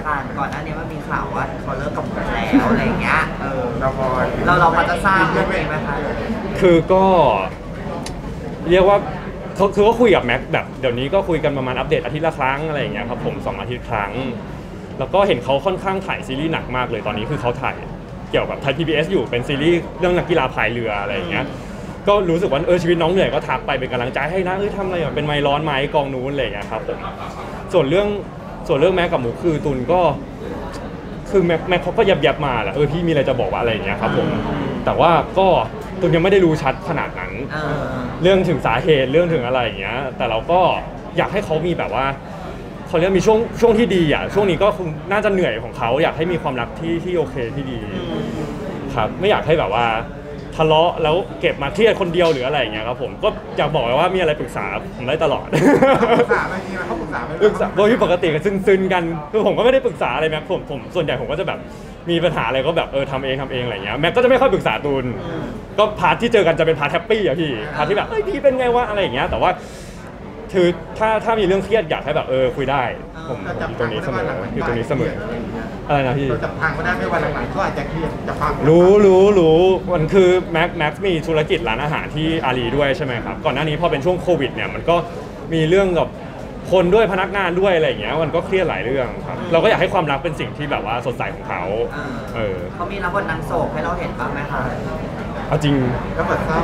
ค่ะก่อนหน้านี้มันมีข่าวว่าเขาเลิกกับผมแล้วอะไรเงี้ยเราพอจะทราบเรื่องนี้ไหมคะคือก็เรียกว่าคือก็คุยกับแม็กแบบเดี๋ยวนี้ก็คุยกันประมาณอัปเดตอาทิตย์ละครั้งอะไรอย่างเงี้ยครับผม2 อาทิตย์ครั้งแล้วก็เห็นเขาค่อนข้างถ่ายซีรีส์หนักมากเลยตอนนี้คือเขาถ่ายเกี่ยวกับไทย PBS อยู่เป็นซีรีส์เรื่องนักกีฬาพายเรืออะไรอย่างเงี้ยก็รู้สึกว่าชีวิตน้องเหนื่อยก็ทักไปเป็นกำลังใจให้นะทำอะไรเป็นไมร้อนไหมกองนู้นอะไรอย่างเงี้ยครับผมส่วนเรื่องแม็กกับหมูคือตุนก็คือแม็กเขาก็ยับมาแหละพี่มีอะไรจะบอกว่าอะไรอย่างเงี้ยครับผมแต่ว่าก็ตุนยังไม่ได้รู้ชัดขนาดนั้นเรื่องถึงสาเหตุเรื่องถึงอะไรอย่างเงี้ยแต่เราก็อยากให้เขามีแบบว่าเขาเรียกมีช่วงที่ดีอ่ะช่วงนี้ก็คงน่าจะเหนื่อยของเขาอยากให้มีความรักที่โอเคที่ดีครับไม่อยากให้แบบว่าทะเลาะแล้วเก็บมาเครียดคนเดียวหรืออะไรอย่างเงี้ยครับผมก็อยากบอกว่ามีอะไรปรึกษาผมได้ตลอดปรึกษาไหมทีเขาปรึกษาไหมโดยที่ปกติก็ซึนกันคือผมก็ไม่ได้ปรึกษาอะไรแม็กผมส่วนใหญ่ผมก็จะแบบมีปัญหาอะไรก็แบบทำเองอะไรเงี้ยแม็กก็จะไม่ค่อยปรึกษาตูนก็พาร์ทที่เจอกันจะเป็นพาร์ทแฮปปี้อะพี่พาร์ทที่แบบพี่เป็นไงวะอะไรอย่างเงี้ยแต่ว่าคือถ้ามีเรื่องเครียดอยากให้แบบคุยได้ผมอยู่ตรงนี้เสมออะไรนะพี่จับทางก็ได้ไม่วันหลังๆก็อาจจะเครียดจะพังรู้มันคือแม็กมีธุรกิจร้านอาหารที่อาลีด้วยใช่ไหมครับก่อนหน้านี้พอเป็นช่วงโควิดเนี่ยมันก็มีเรื่องกับคนด้วยพนักงานด้วยอะไรอย่างเงี้ยมันก็เครียดหลายเรื่องครับเราก็อยากให้ความรักเป็นสิ่งที่แบบว่าสดใสของเขาเขามีรับบทนางโศกให้เราเห็นบ้างไหมคะเอาจริงก็เหมือนเศร้า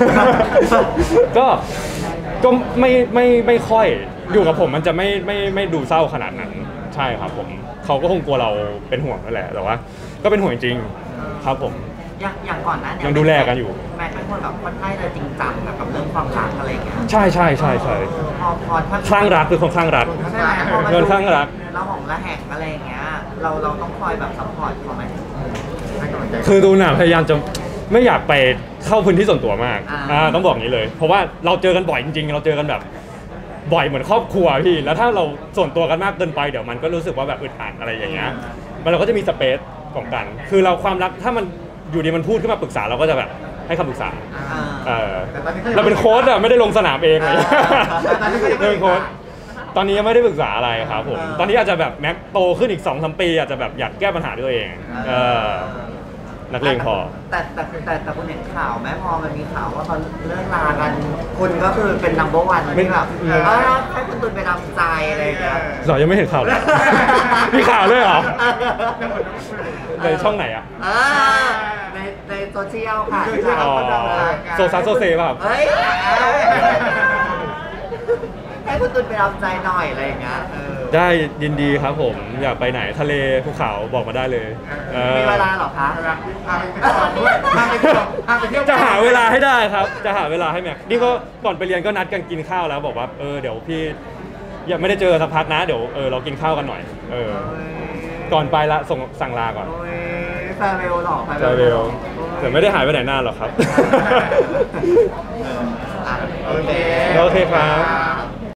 ก็ไม่ค่อยอยู่กับผมมันจะไม่ดูเศร้าขนาดนั้นใช่ครับผมเขาก็คงกลัวเราเป็นห่วงนั่นแหละแต่ว่าก็เป็นห่วงจริงครับผมอย่างก่อนนั้นยังดูแลกันอยู่แม็กเป็นคนแบบค่อนข้างจะจริงจังกับเรื่องความรักอะไรอย่างเงี้ยใช่พอคลั่งรักคือคนคลั่งรักเงินคลั่งรักเราของละแหกอะไรอย่างเงี้ยเราต้องคอยแบบซัพพอร์ตเขาไหมคือตูนพยายามจะไม่อยากไปเข้าพื้นที่ส่วนตัวมากต้องบอกอย่างนี้เลยเพราะว่าเราเจอกันบ่อยจริงๆเราเจอกันแบบบ่อยเหมือนครอบครัวพี่แล้วถ้าเราส่วนตัวกันมากเกินไปเดี๋ยวมันก็รู้สึกว่าแบบอึดอัดอะไรอย่างเงี้ยเราก็จะมีสเปซของกันคือเราความรักถ้ามันอยู่ดีมันพูดขึ้นมาปรึกษาเราก็จะแบบให้คำปรึกษาเราเป็นโค้ชอะไม่ได้ลงสนามเองเลยเป็นโค้ชตอนนี้ยังไม่ได้ปรึกษาอะไรครับผมตอนนี้อาจจะแบบแม็กโตขึ้นอีก 2-3 ปีอาจจะแบบอยากแก้ปัญหาด้วยเองนักเลงพอแต่คุณเห็นข่าวไหมพอมันมีข่าวว่าเขาเลิกลากันคุณก็คือเป็น number 1ที่แบบให้คุณตุนไปนำใจอะไรอย่างเงี้ยหรอยังไม่เห็นข่าวเลยมีข่าวด้วยเหรอในช่องไหนอ่ะในโซเชียลค่ะโซซัสโซเซ่ป่ะให้คุณตุนไปนำใจหน่อยอะไรอย่างเงี้ยได้ยินดีครับผมอยากไปไหนทะเลภูเขาบอกมาได้เลยมีเวลาหรอคะจะหาเวลาให้ได้ครับจะหาเวลาให้แม็กนี่ก็ก่อนไปเรียนก็นัดกันกินข้าวแล้วบอกว่าเดี๋ยวพี่ยังไม่ได้เจอสักพักนะเดี๋ยวเรากินข้าวกันหน่อยก่อนไปละสั่งลาก่อนแฟร์เวลหรอแฟร์เวลแต่ไม่ได้หายไปไหนนานหรอกครับโอเคครับ